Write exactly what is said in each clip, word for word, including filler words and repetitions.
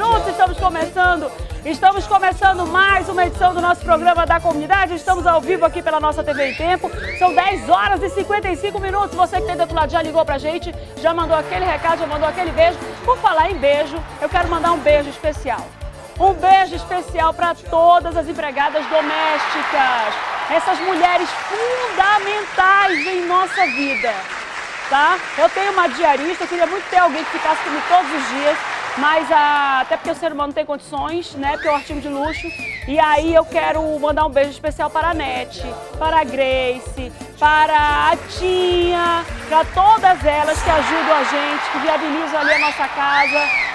minutos, estamos começando, estamos começando mais uma edição do nosso programa da comunidade, estamos ao vivo aqui pela nossa T V em Tempo, são dez horas e cinquenta e cinco minutos, você que tem do outro lado já ligou pra gente, já mandou aquele recado, já mandou aquele beijo. Por falar em beijo, eu quero mandar um beijo especial. Um beijo especial para todas as empregadas domésticas, essas mulheres fundamentais em nossa vida, tá? Eu tenho uma diarista, eu queria muito ter alguém que ficasse comigo todos os dias, mas a... até porque o ser humano não tem condições, né? Porque é um artigo de luxo. E aí eu quero mandar um beijo especial para a Nete, para a Grace, para a Tinha, para todas elas que ajudam a gente, que viabilizam ali a nossa casa.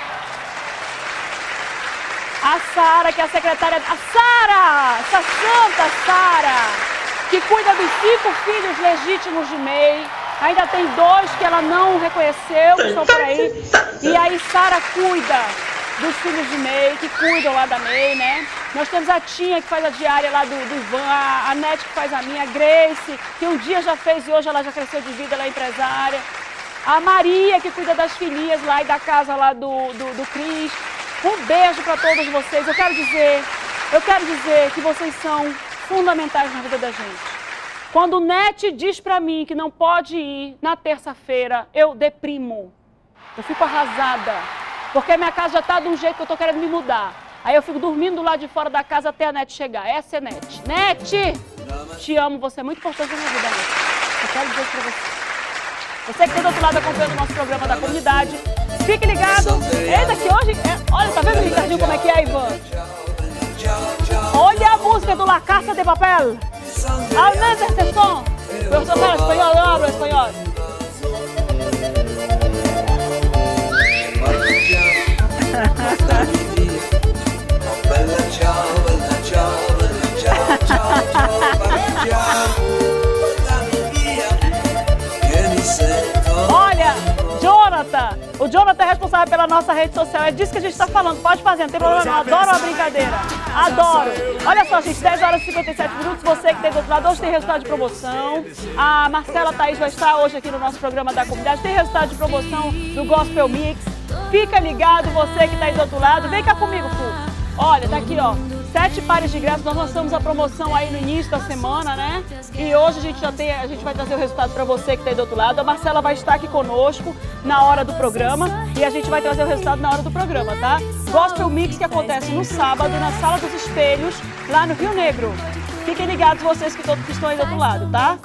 A Sara, que é a secretária... A Sara! Essa santa Sara, que cuida dos cinco filhos legítimos de May. Ainda tem dois que ela não reconheceu, que estão por aí. E aí Sara cuida dos filhos de May, que cuidam lá da May, né? Nós temos a Tinha, que faz a diária lá do, do Ivan, a, a Nete, que faz a minha, a Grace, que um dia já fez e hoje ela já cresceu de vida, ela é empresária. A Maria, que cuida das filhinhas lá e da casa lá do, do, do Cris. Um beijo para todos vocês. Eu quero dizer, eu quero dizer que vocês são fundamentais na vida da gente. Quando o Nete diz para mim que não pode ir na terça-feira, eu deprimo. Eu fico arrasada, porque a minha casa já está de um jeito que eu estou querendo me mudar. Aí eu fico dormindo lá de fora da casa até a Nete chegar. Essa é Nete. Nete, te amo, você é muito importante na minha vida, Nete. Eu quero dizer isso para você. Você que está do outro lado acompanhando o nosso programa da comunidade, fique ligado. Eita, que hoje... É... Olha, tá vendo, Ricardinho, como é que é, Ivan? Olha a música do La Casa de Papel. Almente este som. Eu sou para espanhol, eu hablo espanhol. Olha, Jonathan, o Jonathan é responsável pela nossa rede social, é disso que a gente está falando, pode fazer, não tem problema não, adoro uma brincadeira, adoro. Olha só, gente, dez horas e cinquenta e sete minutos, você que tem do outro lado, hoje tem resultado de promoção, a Marcela Thaís vai estar hoje aqui no nosso programa da comunidade, tem resultado de promoção do Gospel Mix, fica ligado você que está aí do outro lado, vem cá comigo, Fu. Olha, tá aqui, ó, sete pares de ingressos, nós lançamos a promoção aí no início da semana, né? E hoje a gente já tem, a gente vai trazer o resultado para você que tá aí do outro lado. A Marcela vai estar aqui conosco na hora do programa e a gente vai trazer o resultado na hora do programa, tá? Gospel Mix que acontece no sábado na Sala dos Espelhos, lá no Rio Negro. Fiquem ligados vocês que, todos, que estão aí do outro lado, tá?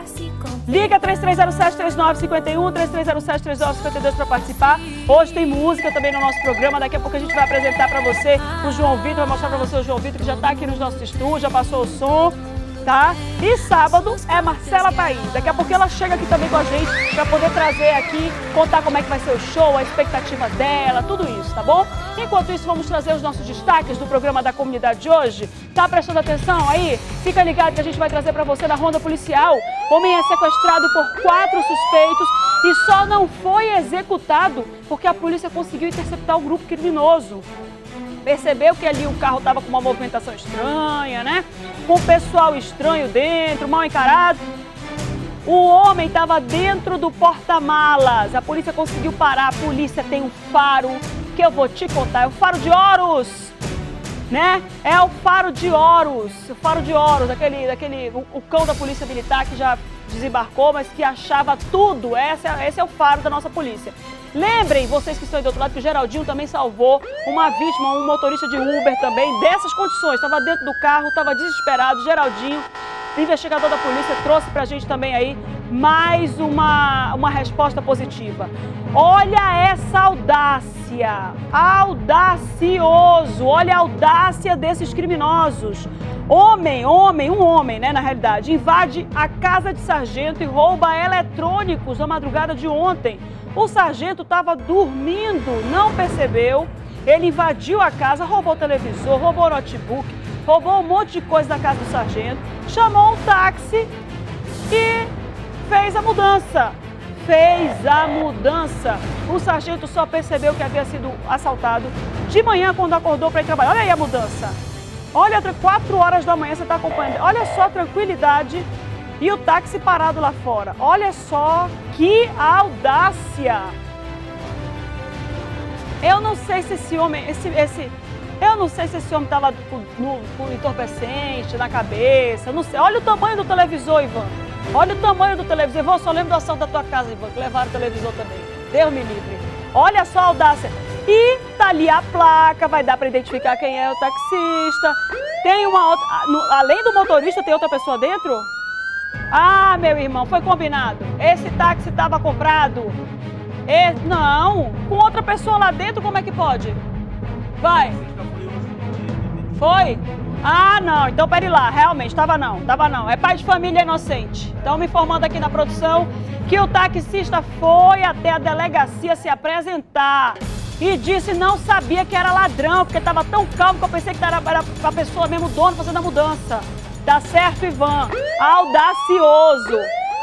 Liga três três zero sete, três nove cinco um, três três zero sete, três nove cinco dois para participar. Hoje tem música também no nosso programa. Daqui a pouco a gente vai apresentar para você o João Vitor, vai mostrar para você o João Vitor que já está aqui nos nossos estúdios, já passou o som, tá? E sábado é Marcela Thaís. Daqui a pouco ela chega aqui também com a gente para poder trazer aqui, contar como é que vai ser o show, a expectativa dela, tudo isso, tá bom? Enquanto isso, vamos trazer os nossos destaques do programa da comunidade de hoje. Tá prestando atenção aí? Fica ligado que a gente vai trazer para você na ronda policial. Homem é sequestrado por quatro suspeitos e só não foi executado porque a polícia conseguiu interceptar o grupo criminoso. Percebeu que ali o carro estava com uma movimentação estranha, né? Com o pessoal estranho dentro, mal encarado. O homem estava dentro do porta-malas. A polícia conseguiu parar. A polícia tem um faro que eu vou te contar. É o Faro de Horus, né? É o Faro de Horus. O Faro de Horus, aquele, aquele, o, o cão da polícia militar que já desembarcou, mas que achava tudo. Esse é, esse é o faro da nossa polícia. Lembrem, vocês que estão aí do outro lado, que o Geraldinho também salvou uma vítima, um motorista de Uber também, dessas condições. Estava dentro do carro, estava desesperado. Geraldinho, investigador da polícia, trouxe pra gente também aí mais uma, uma resposta positiva. Olha essa audácia, audacioso, olha a audácia desses criminosos. Homem, homem, um homem, né, na realidade, invade a casa de sargento e rouba eletrônicos na madrugada de ontem. O sargento estava dormindo, não percebeu, ele invadiu a casa, roubou o televisor, roubou o notebook, roubou um monte de coisa da casa do sargento, chamou um táxi e fez a mudança. Fez a mudança. O sargento só percebeu que havia sido assaltado de manhã quando acordou para ir trabalhar. Olha aí a mudança. Olha, quatro horas da manhã você está acompanhando. Olha só a tranquilidade e o táxi parado lá fora. Olha só que audácia. Eu não sei se esse homem, esse, esse, eu não sei se esse homem estava com, com entorpecente na cabeça, não sei. Olha o tamanho do televisor, Ivan. Olha o tamanho do televisor. Ivan, eu só lembro do assalto da tua casa, Ivan, que levaram o televisor também. Deus me livre. Olha só a audácia. E tá ali a placa, vai dar para identificar quem é o taxista. Tem uma outra, além do motorista, tem outra pessoa dentro? Ah, meu irmão, foi combinado. Esse táxi estava comprado. E, não, com outra pessoa lá dentro, como é que pode? Vai. Foi? Ah, não, então pera lá, realmente, tava não, tava não. É pai de família inocente. Estão me informando aqui na produção que o taxista foi até a delegacia se apresentar e disse não sabia que era ladrão, porque estava tão calmo que eu pensei que era, era a pessoa mesmo, o dono, fazendo a mudança. Tá certo, Ivan? Audacioso.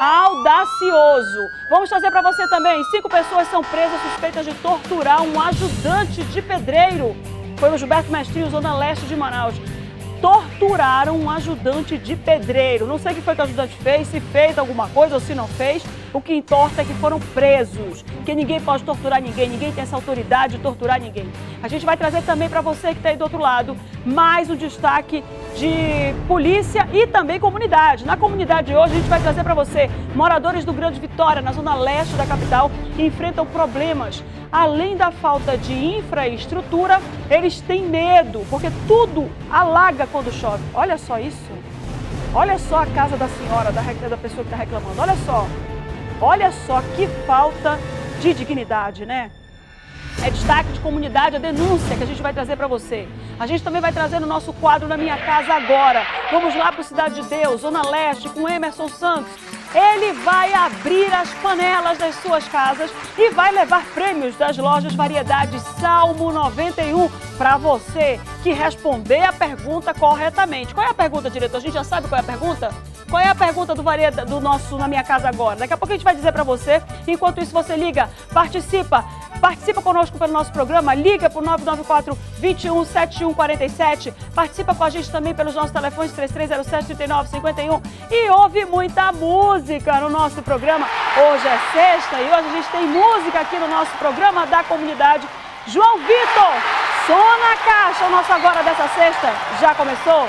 Audacioso. Vamos trazer para você também. Cinco pessoas são presas suspeitas de torturar um ajudante de pedreiro. Foi o Gilberto Mestrinho, zona leste de Manaus. Torturaram um ajudante de pedreiro. Não sei o que foi que o ajudante fez, se fez alguma coisa ou se não fez. O que importa é que foram presos. Porque ninguém pode torturar ninguém, ninguém tem essa autoridade de torturar ninguém. A gente vai trazer também para você que está aí do outro lado mais um destaque de polícia e também comunidade. Na comunidade de hoje a gente vai trazer para você moradores do Grande Vitória, na zona leste da capital, que enfrentam problemas. Além da falta de infraestrutura, eles têm medo, porque tudo alaga quando chove. Olha só isso. Olha só a casa da senhora, da, da pessoa que está reclamando. Olha só. Olha só que falta de dignidade, né? É destaque de comunidade, a denúncia que a gente vai trazer para você. A gente também vai trazer no nosso quadro Na Minha Casa Agora. Vamos lá para o Cidade de Deus, Zona Leste, com Emerson Santos. Ele vai abrir as panelas das suas casas e vai levar prêmios das lojas Variedades Salmo noventa e um para você que responder a pergunta corretamente. Qual é a pergunta, diretor? A gente já sabe qual é a pergunta? Qual é a pergunta do, varieda, do nosso Na Minha Casa Agora? Daqui a pouco a gente vai dizer para você. Enquanto isso, você liga, participa. Participa conosco pelo nosso programa, liga para o nove nove quatro, dois um, sete um quatro sete. Participa com a gente também pelos nossos telefones três três zero sete, três nove cinco um e ouve muita música no nosso programa. Hoje é sexta e hoje a gente tem música aqui no nosso programa da comunidade. João Vitor, som na caixa, o nosso Agora dessa sexta já começou?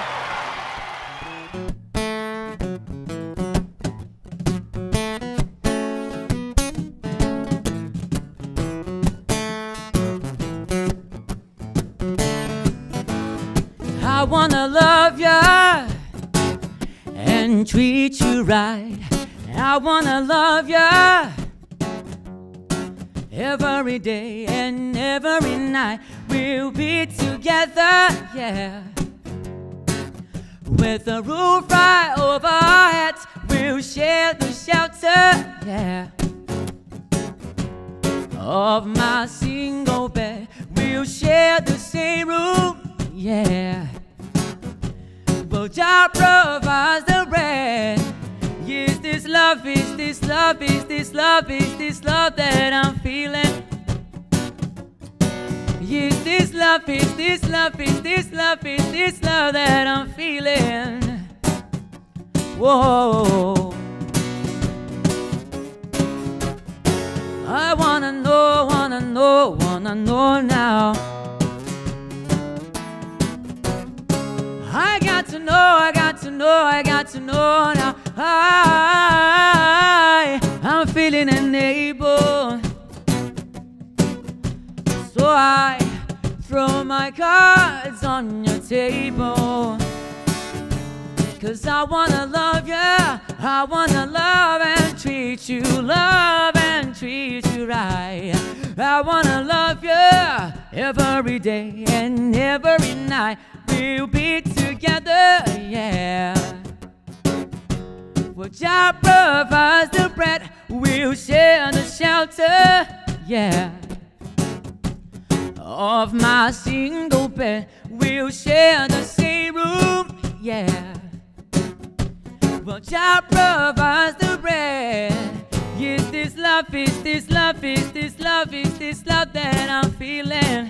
I wanna love ya and treat you right. I wanna love ya every day and every night. We'll be together, yeah. With a roof right over our heads, we'll share the shelter, yeah. Of my single bed, we'll share the same room, yeah. But Jah provides the bread. Is this love, is this love, is this love, is this love that I'm feeling? Is this love, is this love, is this love, is this love that I'm feeling? Whoa. I wanna know, wanna know, wanna know now. I got to know, I got to know, I got to know now. I, I'm feeling unable, so I throw my cards on your table. Cause I wanna love ya, I wanna love and treat you, love and treat you right. I wanna love ya every day and every night. We'll be together, yeah. Well, Jah provides the bread, we'll share the shelter, yeah. Of my single bed, we'll share the same room, yeah. Well, Jah provides the bread. Is this love, is this love, is this love, is this love that I'm feeling?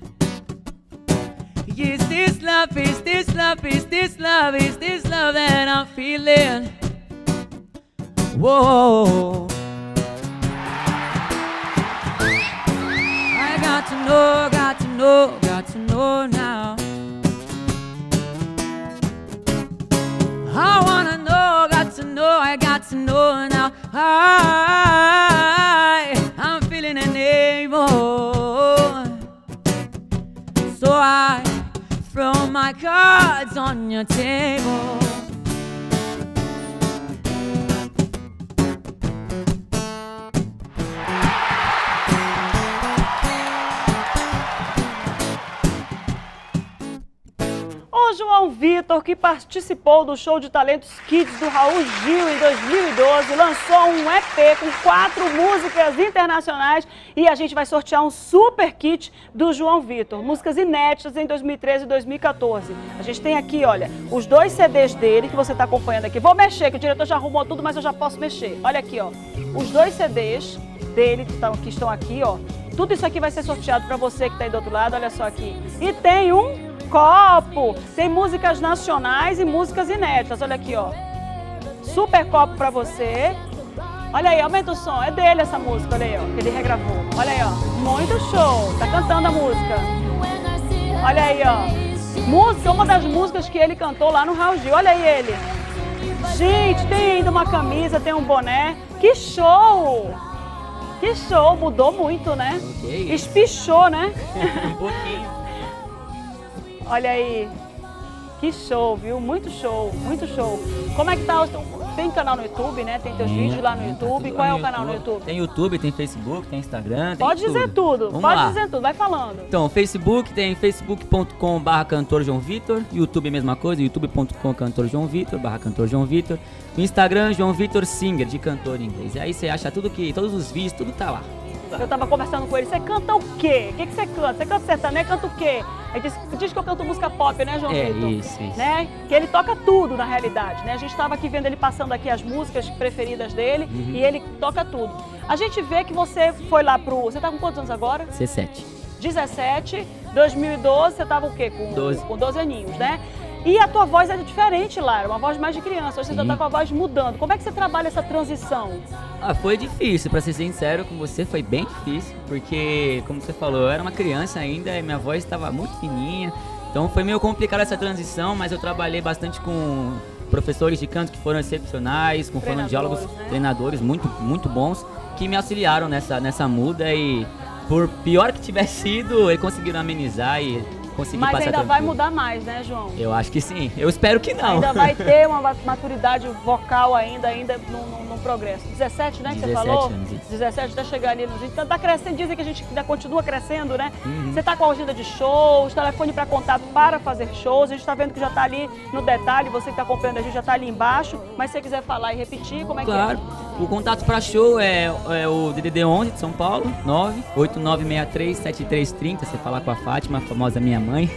Is this love, is this love, is this love, is this love that I'm feeling? Whoa. I got to to know, got to know, got to know now. I wanna know, got to know, I got to know now. I, I'm feeling unable, so I throw my cards on your table. O João Vitor, que participou do show de talentos Kids do Raul Gil em dois mil e doze, lançou um E P com quatro músicas internacionais e a gente vai sortear um super kit do João Vitor. Músicas inéditas em dois mil e treze e dois mil e quatorze. A gente tem aqui, olha, os dois C Ds dele que você está acompanhando aqui. Vou mexer, que o diretor já arrumou tudo, mas eu já posso mexer. Olha aqui, ó. Os dois C Ds dele que estão, que estão aqui, ó. Tudo isso aqui vai ser sorteado para você que está aí do outro lado, olha só aqui. E tem um copo, tem músicas nacionais e músicas inéditas, olha aqui, ó. Super copo pra você. Olha aí, aumenta o som, é dele essa música, olha aí, ó, que ele regravou. Olha aí, ó, muito show, tá cantando a música. Olha aí, ó. Música, uma das músicas que ele cantou lá no Raul Gil, olha aí ele. Gente, tem ainda uma camisa, tem um boné. Que show! Que show, mudou muito, né? Okay. Espichou, né? Um pouquinho. Olha aí, que show, viu? Muito show, muito show. Como é que tá? Tem canal no YouTube, né? Tem teus Tem, vídeos lá no YouTube. Qual é o canal no YouTube? Tem YouTube, tem Facebook, tem Instagram, tem Pode tudo. dizer tudo, Vamos pode lá. dizer tudo, vai falando. Então, Facebook tem facebook ponto com barra cantor João Vitor, YouTube é a mesma coisa, youtube ponto com cantor João Vitor, barra cantor João Vitor, no Instagram João Vitor Singer, de cantor em inglês. E aí você acha tudo que, todos os vídeos, tudo tá lá. Eu tava conversando com ele, você canta o quê? O que, que você canta? Você canta sertanejo, canta o quê? Ele disse, diz que eu canto música pop, né, João É, Vitor? isso, isso. Né? Que ele toca tudo, na realidade, né? A gente estava aqui vendo ele passando aqui as músicas preferidas dele Uhum. e ele toca tudo. A gente vê que você foi lá pro... Você tá com quantos anos agora? C sete. dezessete, dois mil e doze, você tava o quê? Com doze. com doze aninhos, né? E a tua voz era diferente lá, era uma voz mais de criança. Hoje você Sim. tá com a voz mudando. Como é que você trabalha essa transição? Ah, foi difícil, pra ser sincero com você, foi bem difícil, porque, como você falou, eu era uma criança ainda e minha voz estava muito fininha, então foi meio complicado essa transição, mas eu trabalhei bastante com professores de canto que foram excepcionais, com fonoaudiólogos, Treinadores, né? treinadores muito, muito bons, que me auxiliaram nessa, nessa muda e, por pior que tivesse sido, eles conseguiram amenizar e conseguir Mas passar ainda vai tranquilo. mudar mais, né, João? Eu acho que sim, eu espero que não. Ainda vai ter uma maturidade vocal ainda, ainda no, no, no progresso. dezessete, né, que você dezessete falou? anos, isso. dezessete até chegar ali nos vinte. Então tá crescendo, dizem que a gente ainda continua crescendo, né? Uhum. Você tá com a agenda de shows, telefone para contato para fazer shows. A gente tá vendo que já tá ali no detalhe, você que tá acompanhando a gente já tá ali embaixo. Mas se você quiser falar e repetir, como é Claro. que O contato para show é, é o D D D onze de São Paulo, nove oito nove seis três sete três três zero. Você falar com a Fátima, a famosa minha mãe.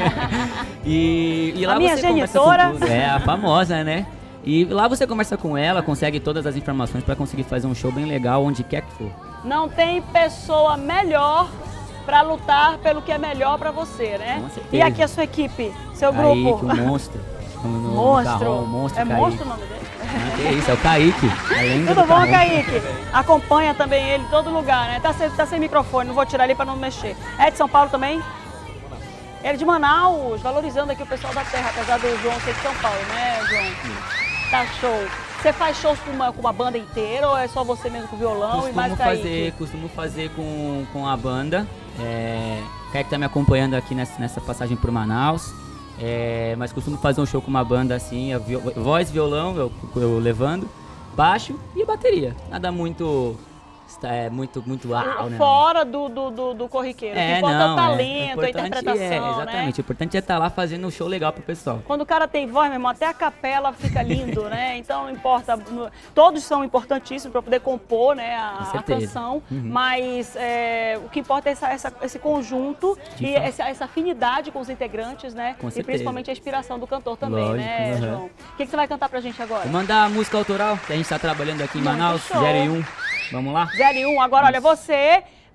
e, e lá A minha você conversa genitora. com tudo. É, a famosa, né? E lá você conversa com ela, consegue todas as informações para conseguir fazer um show bem legal onde quer que for. é? Não tem pessoa melhor para lutar pelo que é melhor para você, né? Com certeza. E aqui a sua equipe, seu Kaique, grupo. o monstro. No, no Monstro. carro, o monstro É Kaique. monstro o nome dele? Ah, que isso, é o Kaique. a lenda Tudo do bom, carrão. Kaique? Acompanha também ele em todo lugar, né? Tá sem, tá sem microfone, não vou tirar ele para não mexer. É de São Paulo também? Ele é de Manaus, valorizando aqui o pessoal da terra, apesar do João ser de São Paulo, né, João? Tá show. Você faz shows com uma, com uma banda inteira ou é só você mesmo com violão e mais Costumo Kaique? fazer, costumo fazer com, com a banda. É, o Kaique tá me acompanhando aqui nessa, nessa passagem por Manaus. É, mas costumo fazer um show com uma banda assim, a viol- voz, violão, eu, eu levando, baixo e bateria. Nada muito. É, muito, muito uau, né? Fora do, do, do, do corriqueiro. o que É, importa não, é o é, talento, a importante interpretação, é, né? exatamente. O importante é estar lá fazendo um show legal pro pessoal. Quando o cara tem voz, meu irmão, até a capela fica lindo, né? Então não importa, todos são importantíssimos para poder compor, né, a, Com a certeza. canção, Uhum. mas é, o que importa é essa, essa, esse conjunto De e fato. essa, essa afinidade com os integrantes, né? Com e certeza. principalmente a inspiração do cantor também, Lógico, né, uhum. João? O que, que você vai cantar pra gente agora? Vou mandar a música autoral que a gente tá trabalhando aqui em Muito Manaus, show. zero e um. Vamos lá? zero e um, agora olha, você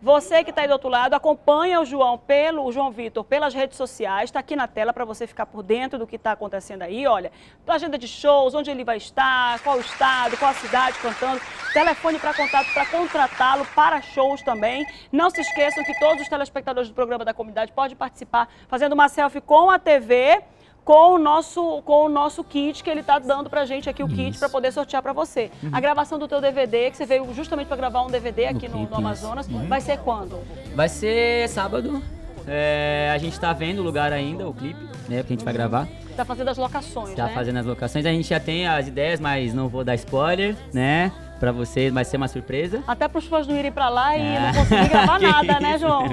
Você que está aí do outro lado, acompanha o João pelo o João Vitor pelas redes sociais, está aqui na tela para você ficar por dentro do que está acontecendo aí, olha, agenda de shows, onde ele vai estar, qual o estado, qual a cidade cantando, telefone para contato para contratá-lo para shows também. Não se esqueçam que todos os telespectadores do programa da comunidade podem participar fazendo uma selfie com a T V, com o nosso, com o nosso kit que ele está dando pra gente aqui, o isso. kit para poder sortear para você. Uhum. A gravação do teu D V D, que você veio justamente para gravar um D V D aqui no, no, no Amazonas, uhum. vai ser quando? Vai ser sábado. É, a gente está vendo o lugar ainda, o clipe, né, que a gente vai gravar. Tá fazendo as locações, Tá né? fazendo as locações. A gente já tem as ideias, mas não vou dar spoiler, né? Pra vocês, vai ser uma surpresa. Até para os fãs não irem pra lá e é. não conseguir gravar nada, né, João?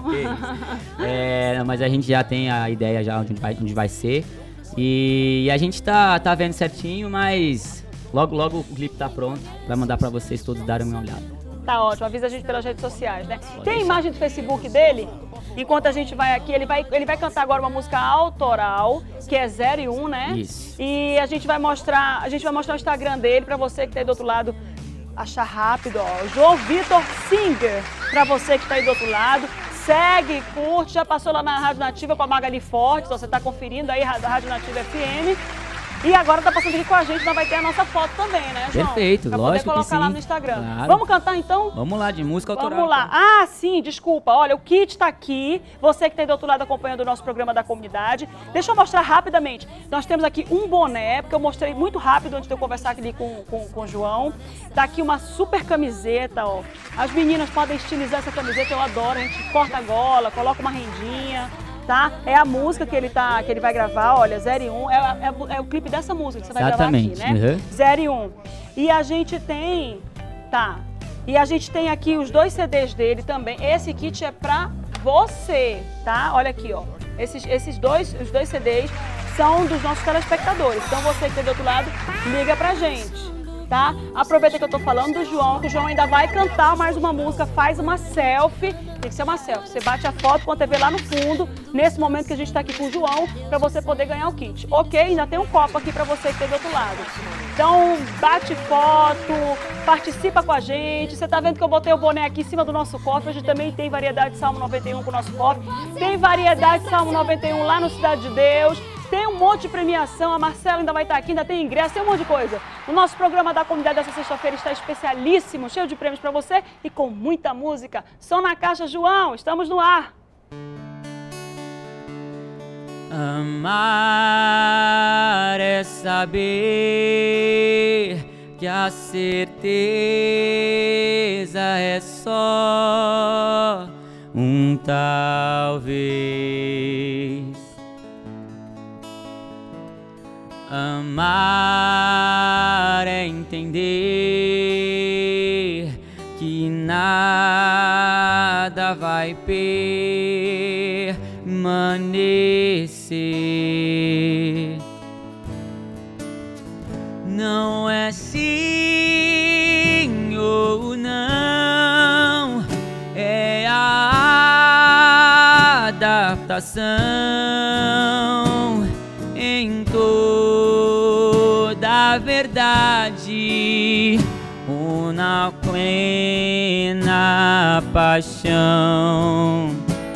é, mas a gente já tem a ideia já onde vai, onde vai ser. E a gente tá, tá vendo certinho, mas logo, logo o clipe tá pronto. Vai mandar pra vocês todos darem uma olhada. Tá ótimo, avisa a gente pelas redes sociais, né? Pode tem a imagem do Facebook dele? Enquanto a gente vai aqui, ele vai, ele vai cantar agora uma música autoral, que é zero e um, né? Isso. E a gente vai mostrar, a gente vai mostrar o Instagram dele pra você que tá aí do outro lado. Achar rápido, ó, João Vitor Singer, pra você que tá aí do outro lado, segue, curte, já passou lá na Rádio Nativa com a Magali Fortes, ó, você tá conferindo aí a Rádio Nativa F M, e agora tá passando aqui com a gente, nós vai ter a nossa foto também, né, João? Perfeito, pra lógico poder colocar que lá sim. no Instagram. Claro. Vamos cantar então? Vamos lá, de música autoral. Vamos lá. Ah, sim, desculpa. Olha, o kit tá aqui. Você que tá aí do outro lado acompanhando o nosso programa da comunidade. Deixa eu mostrar rapidamente. Nós temos aqui um boné, porque eu mostrei muito rápido antes de eu conversar aqui com, com, com o João. Tá aqui uma super camiseta, ó. As meninas podem estilizar essa camiseta, eu adoro. A gente corta a gola, coloca uma rendinha. Tá? É a música que ele, tá, que ele vai gravar, olha, zero e um, é, é, é o clipe dessa música que você vai Exatamente. gravar aqui, né? Uhum. zero e um. E a gente tem, tá, e a gente tem aqui os dois C Ds dele também. Esse kit é pra você, tá? Olha aqui, ó, esses, esses dois, os dois C Ds são dos nossos telespectadores. Então você que tá do outro lado, liga pra gente. Tá? Aproveita que eu tô falando do João, que o João ainda vai cantar mais uma música, faz uma selfie, tem que ser uma selfie, você bate a foto com a T V lá no fundo, nesse momento que a gente tá aqui com o João, pra você poder ganhar o kit, ok? Ainda tem um copo aqui pra você que tá do outro lado. Então, bate foto, participa com a gente, você tá vendo que eu botei o boné aqui em cima do nosso cofre, a gente também tem variedade de Salmo noventa e um com o nosso cofre, tem variedade de Salmo noventa e um lá no Cidade de Deus, tem um monte de premiação, a Marcela ainda vai estar aqui, ainda tem ingresso, tem um monte de coisa. O nosso programa da comunidade dessa sexta-feira está especialíssimo, cheio de prêmios para você e com muita música. Som na caixa, João, estamos no ar. Amar é saber que a certeza é só um talvez. Amar é entender que nada vai permanecer. Não é sim ou não, é a adaptação em toda a verdade, uma plena paixão.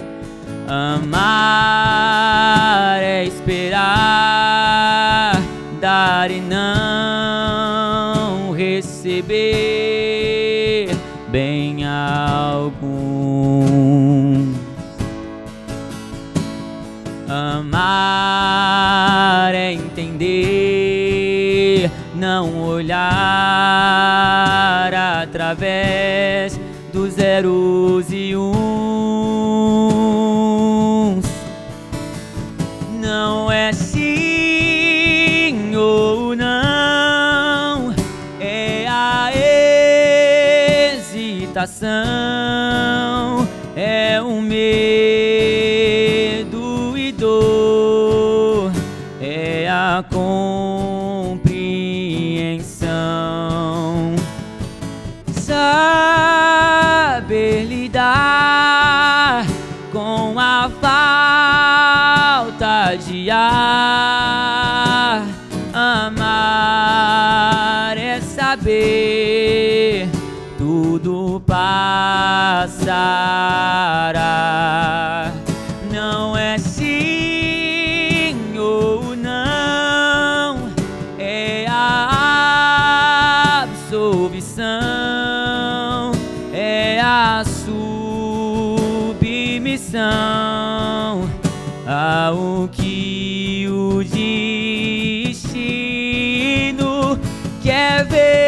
Amar é esperar, dar e não receber bem algum. Amar é entender, não olhar através dos zeros e uns. Não é sim ou não, é a hesitação, é o medo e dor, é a compreensão. Saber lidar com a falta de ar. Amar é saber tudo passa Sara. Não é sim ou não, é a absolvição, é a submissão ao que o destino quer ver.